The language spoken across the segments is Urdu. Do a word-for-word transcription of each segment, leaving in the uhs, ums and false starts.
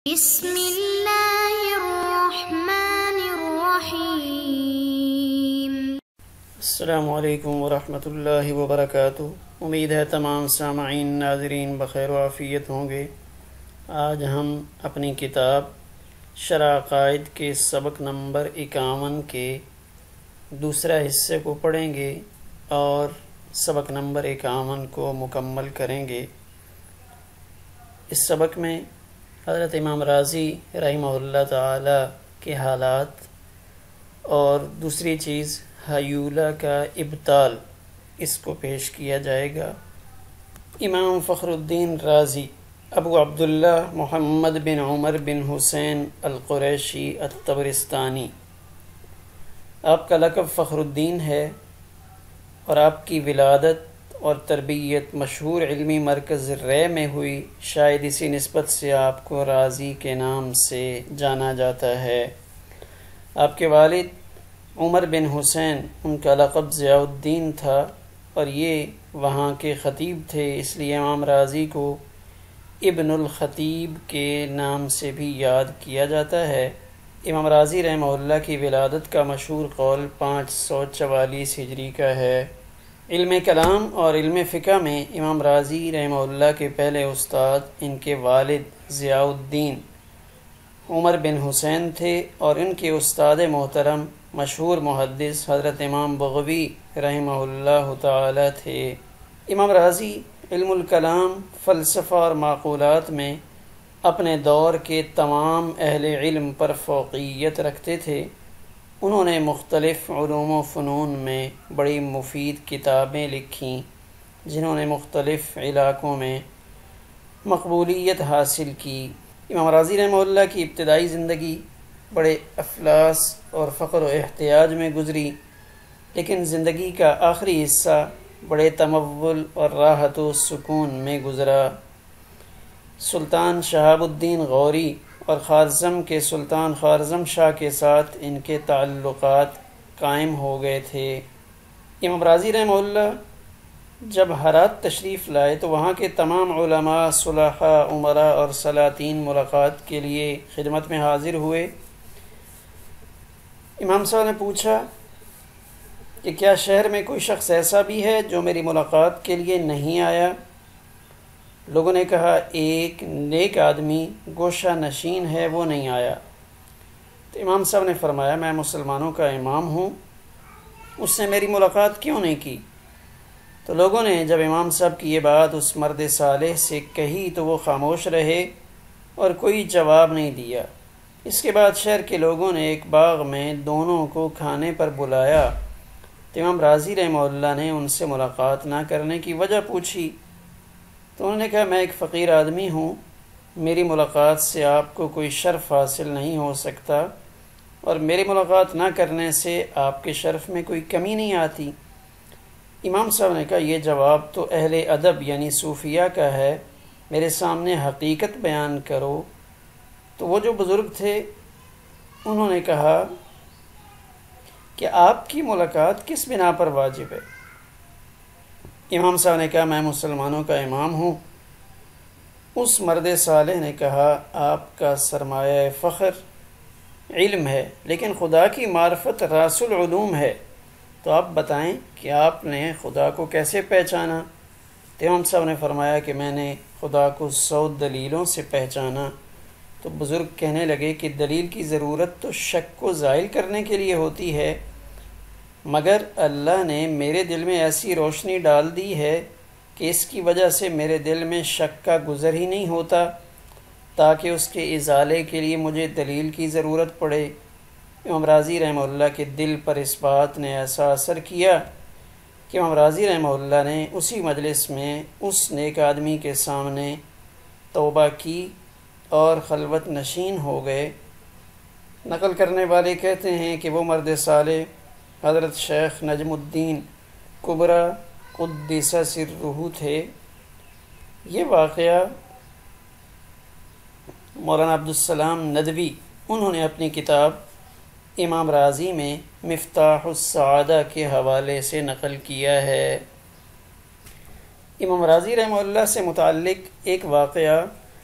بسم اللہ الرحمن الرحیم۔ السلام علیکم ورحمۃ اللہ وبرکاتہ۔ امید ہے تمام سامعین ناظرین بخیر و عافیت ہوں گے۔ آج ہم اپنی کتاب شرح عقائد کے سبق نمبر اکاون کے دوسرا حصے کو پڑھیں گے اور سبق نمبر اکاون کو مکمل کریں گے۔ اس سبق میں حضرت امام رازی رحمہ اللہ تعالی کے حالات اور دوسری چیز ہیولہ کا ابطال اس کو پیش کیا جائے گا۔ امام فخر الدین رازی ابو عبداللہ محمد بن عمر بن حسین القریشی الطبرستانی، آپ کا لقب فخر الدین ہے اور آپ کی ولادت اور تربیت مشہور علمی مرکز رے میں ہوئی، شاید اسی نسبت سے آپ کو رازی کے نام سے جانا جاتا ہے۔ آپ کے والد عمر بن حسین، ان کا لقب ضیاء الدین تھا اور یہ وہاں کے خطیب تھے، اس لیے امام رازی کو ابن الخطیب کے نام سے بھی یاد کیا جاتا ہے۔ امام رازی رحمہ اللہ کی ولادت کا مشہور قول پانچ سو چوالیس ہجری کا ہے۔ علم کلام اور علم فقہ میں امام رازی رحمہ اللہ کے پہلے استاد ان کے والد ضیاء الدین عمر بن حسین تھے اور ان کے استاد محترم مشہور محدث حضرت امام بغوی رحمہ اللہ تعالی تھے۔ امام رازی علم الکلام، فلسفہ اور معقولات میں اپنے دور کے تمام اہل علم پر فوقیت رکھتے تھے۔ انہوں نے مختلف علوم و فنون میں بڑی مفید کتابیں لکھیں جنہوں نے مختلف علاقوں میں مقبولیت حاصل کی۔ امام رازی رحمہ اللہ کی ابتدائی زندگی بڑے افلاس اور فقر و احتیاج میں گزری، لیکن زندگی کا آخری حصہ بڑے تمول اور راحت و سکون میں گزرا۔ سلطان شہاب الدین غوری اور خوارزم کے سلطان خوارزم شاہ کے ساتھ ان کے تعلقات قائم ہو گئے تھے۔ امام رازی رحمہ اللہ جب ہرات تشریف لائے تو وہاں کے تمام علماء، صلحاء، امراء اور سلاطین ملاقات کے لیے خدمت میں حاضر ہوئے۔ امام صاحب نے پوچھا کہ کیا شہر میں کوئی شخص ایسا بھی ہے جو میری ملاقات کے لیے نہیں آیا؟ لوگوں نے کہا ایک نیک آدمی گوشہ نشین ہے، وہ نہیں آیا۔ تو امام صاحب نے فرمایا میں مسلمانوں کا امام ہوں، اس نے میری ملاقات کیوں نہیں کی؟ تو لوگوں نے جب امام صاحب کی یہ بات اس مرد صالح سے کہی تو وہ خاموش رہے اور کوئی جواب نہیں دیا۔ اس کے بعد شہر کے لوگوں نے ایک باغ میں دونوں کو کھانے پر بلایا تو امام رازی رحمہ اللہ نے ان سے ملاقات نہ کرنے کی وجہ پوچھی تو انہوں نے کہا میں ایک فقیر آدمی ہوں، میری ملاقات سے آپ کو کوئی شرف حاصل نہیں ہو سکتا اور میری ملاقات نہ کرنے سے آپ کے شرف میں کوئی کمی نہیں آتی۔ امام صاحب نے کہا یہ جواب تو اہل ادب یعنی صوفیہ کا ہے، میرے سامنے حقیقت بیان کرو۔ تو وہ جو بزرگ تھے انہوں نے کہا کہ آپ کی ملاقات کس بنا پر واجب ہے؟ امام صاحب نے کہا میں مسلمانوں کا امام ہوں۔ اس مرد صالح نے کہا آپ کا سرمایہ فخر علم ہے، لیکن خدا کی معرفت راس العلوم ہے، تو آپ بتائیں کہ آپ نے خدا کو کیسے پہچانا؟ تو امام صاحب نے فرمایا کہ میں نے خدا کو سو دلیلوں سے پہچانا۔ تو بزرگ کہنے لگے کہ دلیل کی ضرورت تو شک کو زائل کرنے کے لیے ہوتی ہے، مگر اللہ نے میرے دل میں ایسی روشنی ڈال دی ہے کہ اس کی وجہ سے میرے دل میں شک کا گزر ہی نہیں ہوتا تاکہ اس کے ازالے کے لیے مجھے دلیل کی ضرورت پڑے۔ امام رازی رحمہ اللہ کے دل پر اس بات نے ایسا اثر کیا کہ امام رازی رحمہ اللہ نے اسی مجلس میں اس نیک آدمی کے سامنے توبہ کی اور خلوت نشین ہو گئے۔ نقل کرنے والے کہتے ہیں کہ وہ مرد صالح حضرت شیخ نجم الدین کبرا قدس سرہ تھے۔ یہ واقعہ مولانا عبدالسلام ندوی انہوں نے اپنی کتاب امام رازی میں مفتاح السعادہ کے حوالے سے نقل کیا ہے۔ امام رازی رحمہ اللہ سے متعلق ایک واقعہ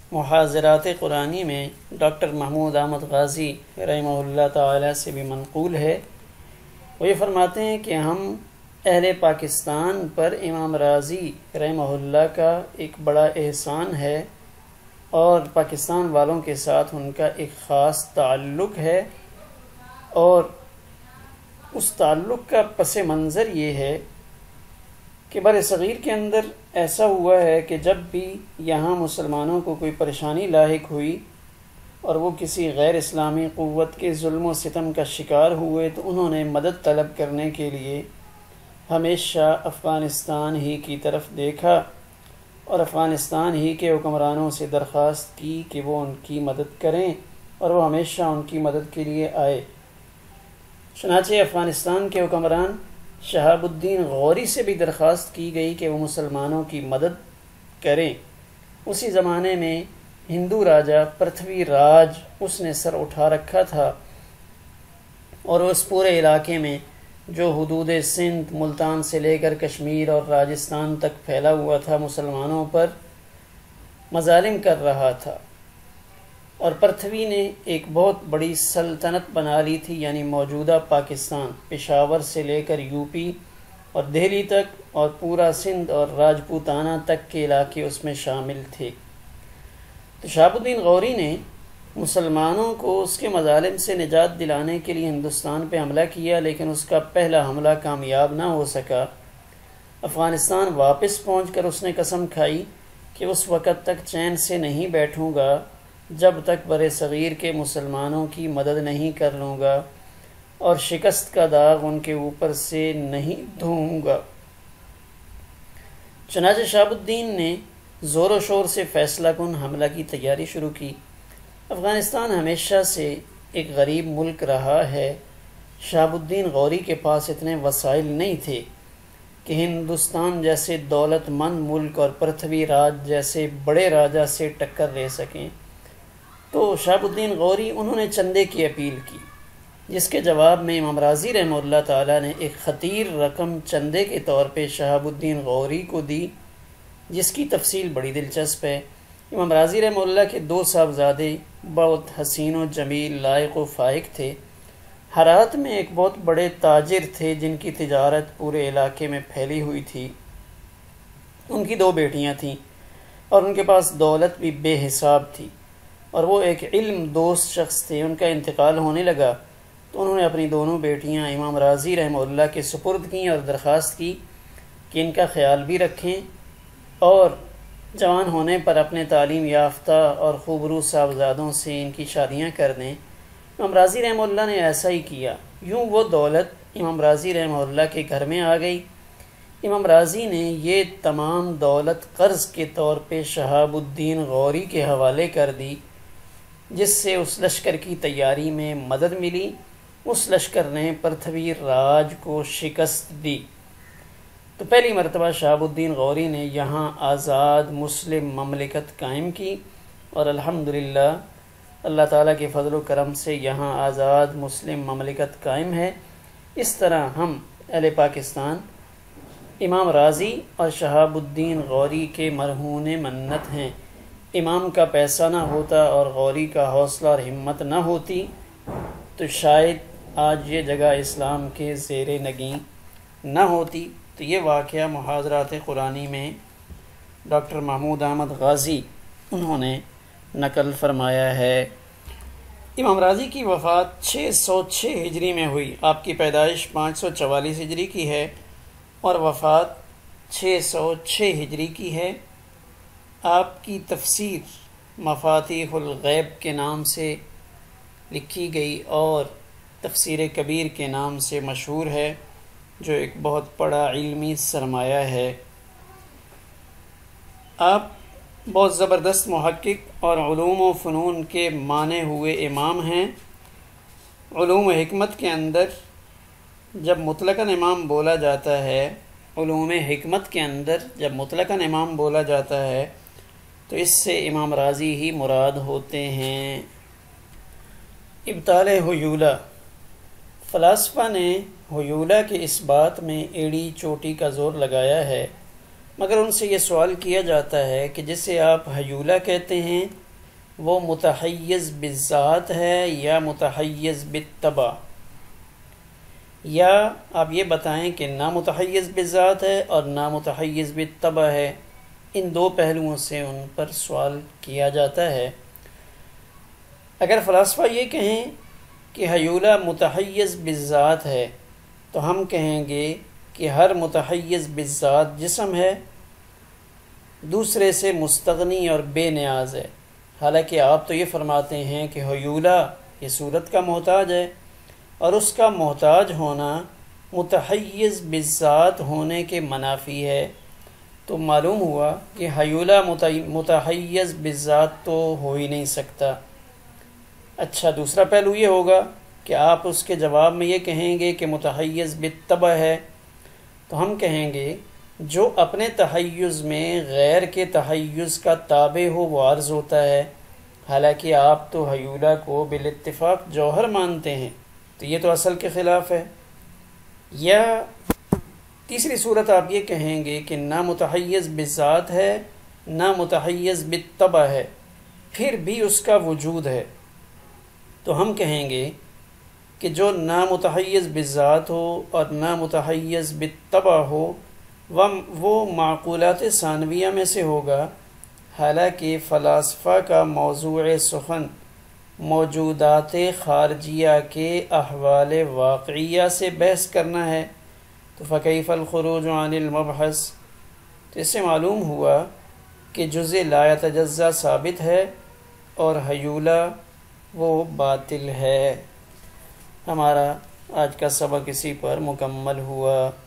محاضرات قرآنی میں ڈاکٹر محمود احمد غازی رحمہ اللہ تعالی سے بھی منقول ہے. وہ یہ فرماتے ہیں کہ ہم اہل پاکستان پر امام رازی رحمہ اللہ کا ایک بڑا احسان ہے اور پاکستان والوں کے ساتھ ان کا ایک خاص تعلق ہے، اور اس تعلق کا پس منظر یہ ہے کہ بر صغیر کے اندر ایسا ہوا ہے کہ جب بھی یہاں مسلمانوں کو کوئی پریشانی لاحق ہوئی اور وہ کسی غیر اسلامی قوت کے ظلم و ستم کا شکار ہوئے تو انہوں نے مدد طلب کرنے کے لیے ہمیشہ افغانستان ہی کی طرف دیکھا اور افغانستان ہی کے حکمرانوں سے درخواست کی کہ وہ ان کی مدد کریں، اور وہ ہمیشہ ان کی مدد کے لیے آئے. چنانچہ افغانستان کے حکمران شہاب الدین غوری سے بھی درخواست کی گئی کہ وہ مسلمانوں کی مدد کریں. اسی زمانے میں ہندو راجہ پرتھوی راج اس نے سر اٹھا رکھا تھا اور اس پورے علاقے میں جو حدود سندھ، ملتان سے لے کر کشمیر اور راجستھان تک پھیلا ہوا تھا مسلمانوں پر مظالم کر رہا تھا. اور پرتھوی نے ایک بہت بڑی سلطنت بنا لی تھی، یعنی موجودہ پاکستان، پشاور سے لے کر یو پی اور دہلی تک اور پورا سندھ اور راجپوتانہ تک کے علاقے اس میں شامل تھے. تو شہاب الدین غوری نے مسلمانوں کو اس کے مظالم سے نجات دلانے کے لیے ہندوستان پہ حملہ کیا، لیکن اس کا پہلا حملہ کامیاب نہ ہو سکا. افغانستان واپس پہنچ کر اس نے قسم کھائی کہ اس وقت تک چین سے نہیں بیٹھوں گا جب تک بر صغیر کے مسلمانوں کی مدد نہیں کر لوں گا اور شکست کا داغ ان کے اوپر سے نہیں دھوؤں گا. چنانچہ شہاب الدین نے زور و شور سے فیصلہ کن حملہ کی تیاری شروع کی. افغانستان ہمیشہ سے ایک غریب ملک رہا ہے. شہاب الدین غوری کے پاس اتنے وسائل نہیں تھے کہ ہندوستان جیسے دولت مند ملک اور پرتھوی راج جیسے بڑے راجہ سے ٹکر لے سکیں. تو شہاب الدین غوری انہوں نے چندے کی اپیل کی، جس کے جواب میں امام رازی رحمہ اللہ تعالیٰ نے ایک خطیر رقم چندے کے طور پہ شہاب الدین غوری کو دی، جس کی تفصیل بڑی دلچسپ ہے. امام رازی رحمہ اللہ کے دو صاحبزادے بہت حسین و جمیل، لائق و فائق تھے. ہرات میں ایک بہت بڑے تاجر تھے جن کی تجارت پورے علاقے میں پھیلی ہوئی تھی. ان کی دو بیٹیاں تھیں اور ان کے پاس دولت بھی بے حساب تھی، اور وہ ایک علم دوست شخص تھے. ان کا انتقال ہونے لگا تو انہوں نے اپنی دونوں بیٹیاں امام رازی رحمہ اللہ کے سپرد کیں اور درخواست کی کہ ان کا خیال بھی رکھیں اور جوان ہونے پر اپنے تعلیم یافتہ اور خوبرو صاحبزادوں سے ان کی شادیاں کر دیں. امام رازی رحمہ اللہ نے ایسا ہی کیا. یوں وہ دولت امام رازی رحمہ اللہ کے گھر میں آ گئی. امام رازی نے یہ تمام دولت قرض کے طور پہ شہاب الدین غوری کے حوالے کر دی، جس سے اس لشکر کی تیاری میں مدد ملی. اس لشکر نے پرتھوی راج کو شکست دی. تو پہلی مرتبہ شہاب الدین غوری نے یہاں آزاد مسلم مملکت قائم کی، اور الحمدللہ اللہ تعالیٰ کے فضل و کرم سے یہاں آزاد مسلم مملکت قائم ہے. اس طرح ہم اہل پاکستان امام رازی اور شہاب الدین غوری کے مرہون منت ہیں. امام کا پیسہ نہ ہوتا اور غوری کا حوصلہ اور ہمت نہ ہوتی تو شاید آج یہ جگہ اسلام کے زیر نگیں نہ ہوتی. تو یہ واقعہ محاضرات قرآنی میں ڈاکٹر محمود احمد غازی انہوں نے نقل فرمایا ہے. امام رازی کی وفات چھ سو چھ ہجری میں ہوئی. آپ کی پیدائش پانچ سو چوالیس ہجری کی ہے اور وفات چھ سو چھ ہجری کی ہے. آپ کی تفسیر مفاتیح الغیب کے نام سے لکھی گئی اور تفسیر کبیر کے نام سے مشہور ہے، جو ایک بہت بڑا علمی سرمایہ ہے. آپ بہت زبردست محقق اور علوم و فنون کے مانے ہوئے امام ہیں. علوم و حکمت کے اندر جب مطلقاً امام بولا جاتا ہے علوم حکمت کے اندر جب مطلقاً امام بولا جاتا ہے تو اس سے امام رازی ہی مراد ہوتے ہیں. ابطال حیولہ. فلاسفہ نے حیولہ کے اس بات میں ایڑی چوٹی کا زور لگایا ہے مگر ان سے یہ سوال کیا جاتا ہے کہ جسے آپ حیولہ کہتے ہیں وہ متحیز بالذات ہے یا متحیز بالطبع، یا آپ یہ بتائیں کہ نہ متحیز بالذات ہے اور نہ متحیز بالطبع ہے۔ ان دو پہلوؤں سے ان پر سوال کیا جاتا ہے۔ اگر فلاسفہ یہ کہیں کہ حیولہ متحیز بالذات ہے تو ہم کہیں گے کہ ہر متحیز بالذات جسم ہے، دوسرے سے مستغنی اور بے نیاز ہے۔ حالانکہ آپ تو یہ فرماتے ہیں کہ حیولہ یہ صورت کا محتاج ہے، اور اس کا محتاج ہونا متحیز بالذات ہونے کے منافی ہے، تو معلوم ہوا کہ حیولہ متحیز بالذات تو ہو ہی نہیں سکتا۔ اچھا، دوسرا پہلو یہ ہوگا کہ آپ اس کے جواب میں یہ کہیں گے کہ متحیز بالطبع ہے، تو ہم کہیں گے جو اپنے تحیز میں غیر کے تحیز کا تابع ہو وہ عرض ہوتا ہے، حالانکہ آپ تو حیولہ کو بالاتفاق جوہر مانتے ہیں، تو یہ تو اصل کے خلاف ہے۔ یا تیسری صورت آپ یہ کہیں گے کہ نہ متحیز بالذات ہے نہ متحیز بالطبع ہے، پھر بھی اس کا وجود ہے، تو ہم کہیں گے کہ جو نہ متحیز بالذات ہو اور نہ متحیز بالطبع ہو وہ معقولات ثانویہ میں سے ہوگا۔ حالانکہ فلاسفہ کا موضوع سخن موجودات خارجیہ کے احوال واقعیہ سے بحث کرنا ہے، تو فکیف الخروج عن المبحث، تو اس سے معلوم ہوا کہ جزء لا یتجزا ثابت ہے اور حیولہ وہ باطل ہے۔ ہمارا آج کا سبق اسی پر مکمل ہوا۔